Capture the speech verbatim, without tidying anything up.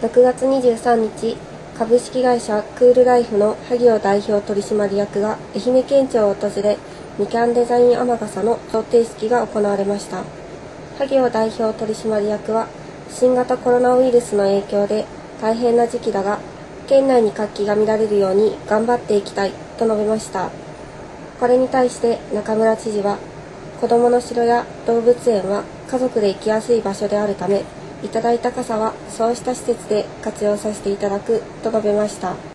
ろくがつにじゅうさんにち、株式会社クールライフの萩尾代表取締役が愛媛県庁を訪れ、みきゃんデザイン雨傘の贈呈式が行われました。萩尾代表取締役は、新型コロナウイルスの影響で大変な時期だが、県内に活気が見られるように頑張っていきたいと述べました。これに対して中村知事は、子どもの城や動物園は家族で行きやすい場所であるため、いただいた傘はそうした施設で活用させていただくと述べました。